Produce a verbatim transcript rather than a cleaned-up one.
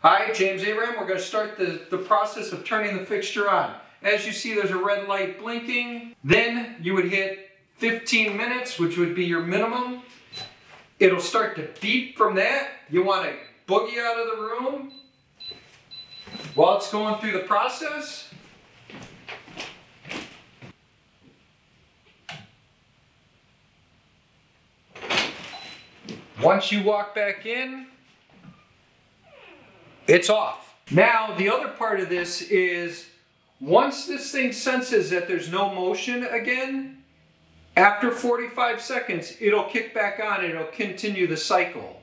Hi, James Abraham. We're going to start the, the process of turning the fixture on. As you see, there's a red light blinking. Then you would hit fifteen minutes, which would be your minimum. It'll start to beep from that. You want to boogie out of the room while it's going through the process. Once you walk back in, it's off. Now, the other part of this is, once this thing senses that there's no motion again, after forty-five seconds, it'll kick back on and it'll continue the cycle.